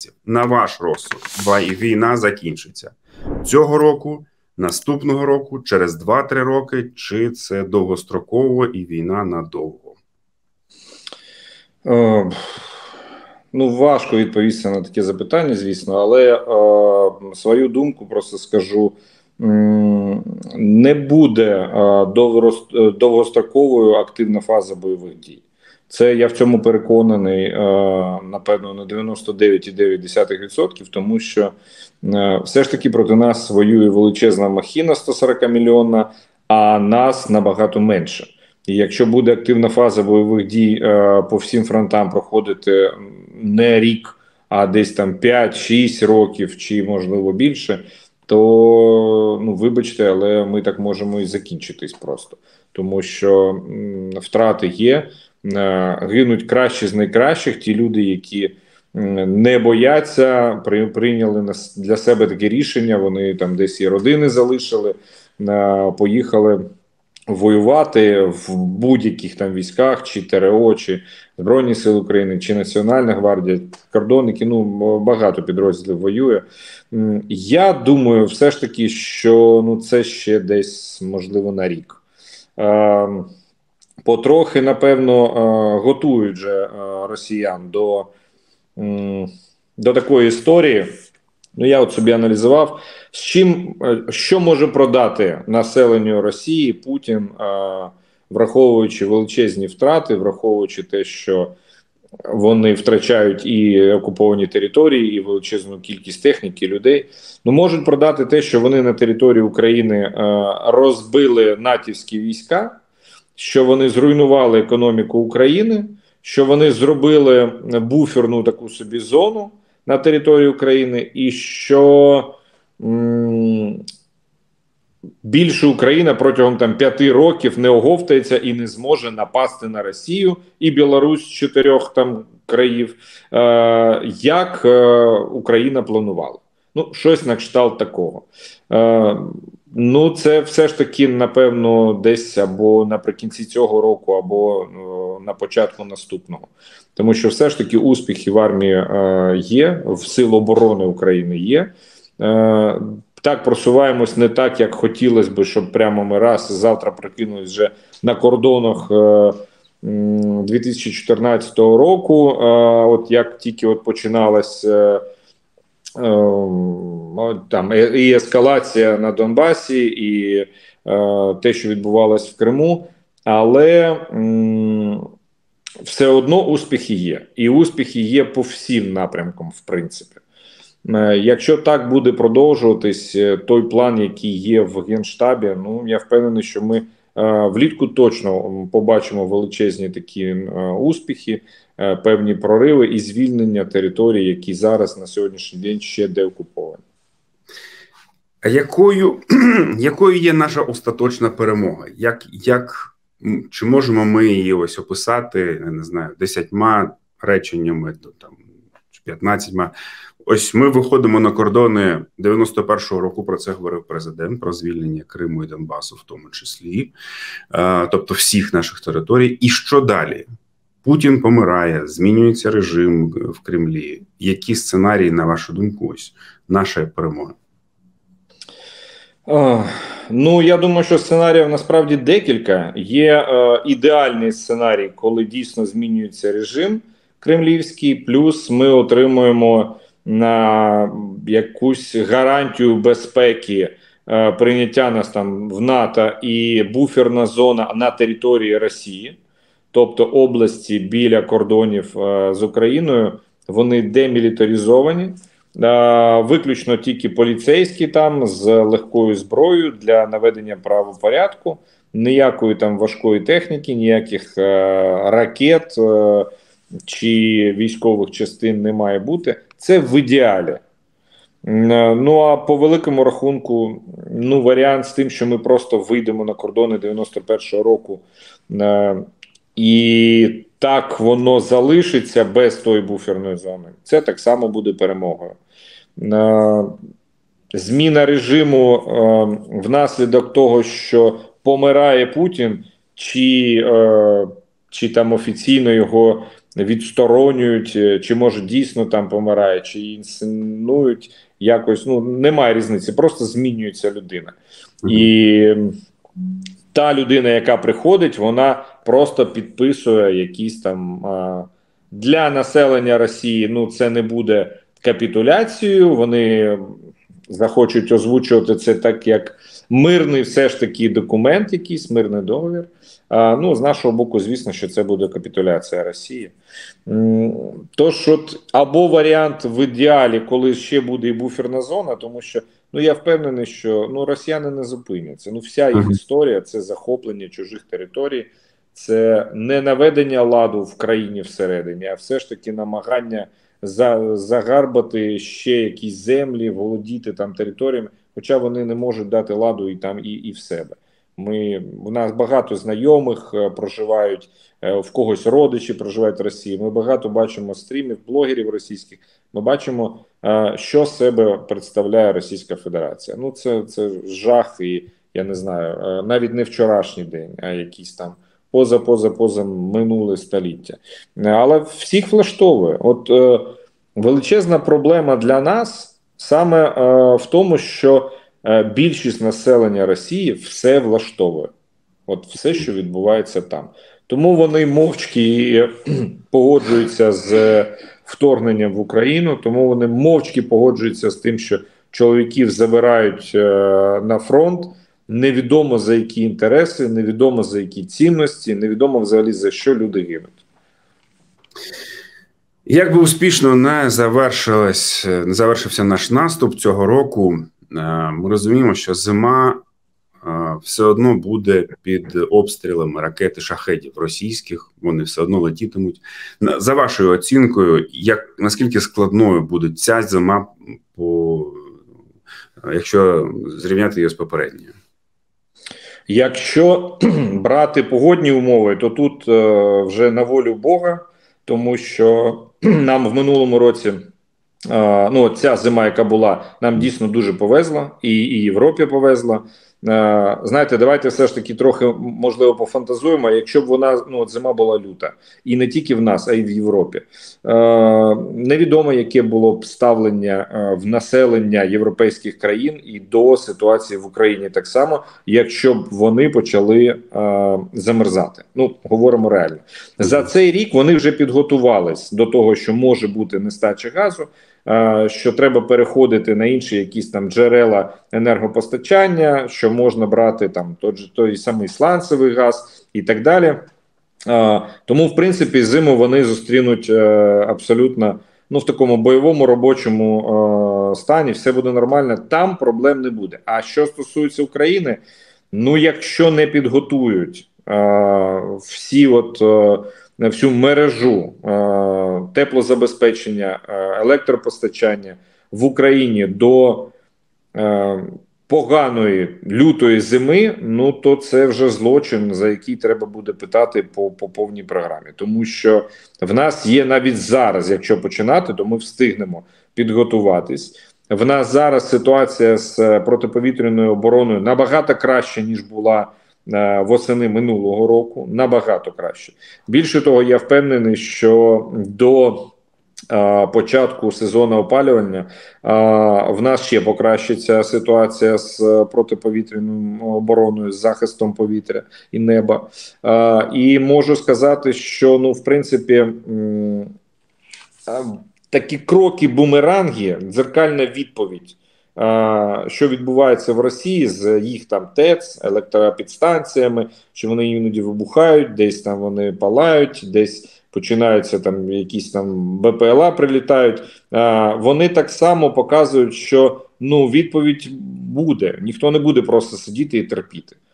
місяців. На ваш розсуд, війна закінчиться цього року, наступного року, через 2-3 роки, чи це довгостроково і війна надовго? Ну, важко відповісти на таке запитання, звісно, але свою думку просто скажу. Не буде довгостроковою активна фаза бойових дій. Це я в цьому переконаний, напевно, на 99,9%, тому що все ж таки проти нас воює величезна махіна 140 мільйонна, а нас набагато менше. І якщо буде активна фаза бойових дій по всім фронтам проходити не рік, а десь там 5-6 років чи можливо більше, то, ну, вибачте, але ми так можемо і закінчитись просто. Тому що втрати є, гинуть кращі з найкращих, ті люди, які не бояться, прийняли для себе таке рішення, вони там десь і родини залишили, поїхали воювати в будь-яких там військах, чи ТРО, чи Збройні Сили України, чи Національна гвардія, кордонники, ну, багато підрозділів воює. Я думаю, все ж таки, що ну, це ще десь, можливо, на рік. Потрохи, напевно, готують же росіян до такої історії. Ну, я от собі аналізував, що може продати населенню Росії Путін, враховуючи величезні втрати, враховуючи те, що вони втрачають і окуповані території, і величезну кількість техніки, людей. Ну, можуть продати те, що вони на території України розбили натівські війська, що вони зруйнували економіку України, що вони зробили буферну таку собі зону на території України, і що більше Україна протягом там 5 років не оговтається і не зможе напасти на Росію і Білорусь з 4 там країв, як Україна планувала. Ну, щось на кшталт такого. Ну, це все ж таки, напевно, десь або наприкінці цього року, або на початку наступного. Тому що все ж таки успіхи в армії є, в Сил оборони України є. Так, просуваємось не так, як хотілося б, щоб прямо ми раз завтра прикинулись вже на кордонах 2014 року. От як тільки от починалась там і ескалація на Донбасі, і те, що відбувалось в Криму, але все одно успіхи є. І успіхи є по всім напрямкам, в принципі. Якщо так буде продовжуватись той план, який є в Генштабі, ну, я впевнений, що ми влітку точно побачимо величезні такі успіхи, певні прориви і звільнення територій, які зараз на сьогоднішній день ще деокуповані. А якою є наша остаточна перемога? Чи можемо ми її ось описати, я не знаю, 10 реченнями, там, 15? Ось ми виходимо на кордони 91-го року, про це говорив президент, про звільнення Криму і Донбасу в тому числі, тобто всіх наших територій. І що далі? Путін помирає, змінюється режим в Кремлі. Які сценарії, на вашу думку, ось нашої перемоги? Ну, я думаю, що сценаріїв насправді декілька. Є ідеальний сценарій, коли дійсно змінюється режим кремлівський, плюс ми отримуємо на якусь гарантію безпеки прийняття нас там в НАТО і буферна зона на території Росії, тобто області біля кордонів з Україною, вони демілітаризовані, виключно тільки поліцейські там з легкою зброєю для наведення правопорядку, ніякої там важкої техніки, ніяких ракет чи військових частин не має бути. Це в ідеалі. Ну, а по великому рахунку, ну, варіант з тим, що ми просто вийдемо на кордони 91-го року і так воно залишиться без тої буферної зони, це так само буде перемогою. Зміна режиму внаслідок того, що помирає Путін, чи там офіційно його відсторонюють, чи може дійсно там помирає, чи інсценують якось, ну немає різниці, просто змінюється людина. І та людина, яка приходить, вона просто підписує якісь там для населення Росії, ну це не буде капітуляцією, вони захочуть озвучувати це так, як мирний все ж таки документ, якийсь мирний договір. Ну, з нашого боку, звісно, що це буде капітуляція Росії. Тож, от, або варіант в ідеалі, коли ще буде і буферна зона, тому що, ну, я впевнений, що, ну, росіяни не зупиняться. Ну, вся їх історія – це захоплення чужих територій, це не наведення ладу в країні всередині, а все ж таки намагання загарбати ще якісь землі, володіти там територіями, хоча вони не можуть дати ладу і там, і в себе. У нас багато знайомих проживають, в когось родичі проживають в Росії. Ми багато бачимо стрімів, блогерів російських. Ми бачимо, що з себе представляє Російська Федерація. Ну, це жах, і я не знаю, навіть не вчорашній день, а якийсь там поза минуле століття. Але всіх влаштовує. От величезна проблема для нас саме в тому, що більшість населення Росії все влаштовує. От все, що відбувається там. Тому вони мовчки погоджуються з вторгненням в Україну, тому вони мовчки погоджуються з тим, що чоловіків забирають на фронт, невідомо за які інтереси, невідомо за які цінності, невідомо взагалі за що люди гинуть. Як би успішно не завершився наш наступ цього року, ми розуміємо, що зима все одно буде під обстрілами ракет і шахедів російських, вони все одно летітимуть. За вашою оцінкою, наскільки складною буде ця зима, якщо зрівняти її з попередньою? Якщо брати погодні умови, то тут вже на волю Бога, тому що нам в минулому році, ну ця зима, яка була, нам дійсно дуже повезла, і Європі повезла. Знаєте, давайте все ж таки трохи, можливо, пофантазуємо, якщо б вона, ну от зима була люта, і не тільки в нас, а й в Європі. Невідомо, яке було б ставлення в населення європейських країн і до ситуації в Україні так само, якщо б вони почали замерзати. Ну, говоримо реально. За цей рік вони вже підготувались до того, що може бути нестача газу, що треба переходити на інші якісь там джерела енергопостачання, що можна брати там той самий сланцевий газ і так далі. Тому, в принципі, зиму вони зустрінуть абсолютно, ну, в такому бойовому робочому стані, все буде нормально, там проблем не буде. А що стосується України, ну, якщо не підготують всю мережу теплозабезпечення, електропостачання в Україні до поганої лютої зими, ну то це вже злочин, за який треба буде питати по повній програмі. Тому що в нас є навіть зараз, якщо починати, то ми встигнемо підготуватись. В нас зараз ситуація з протиповітряною обороною набагато краще, ніж була восени минулого року, набагато краще. Більше того, я впевнений, що до початку сезону опалювання в нас ще покращиться ситуація з протиповітряною обороною, з захистом повітря і неба. І можу сказати, що, ну, в принципі, такі кроки-бумеранги, дзеркальна відповідь, що відбувається в Росії з їх там ТЕЦ, електропідстанціями, що вони іноді вибухають, десь там вони палають, десь починаються там якісь там БПЛА прилітають. Вони так само показують, що, ну, відповідь буде. Ніхто не буде просто сидіти і терпіти.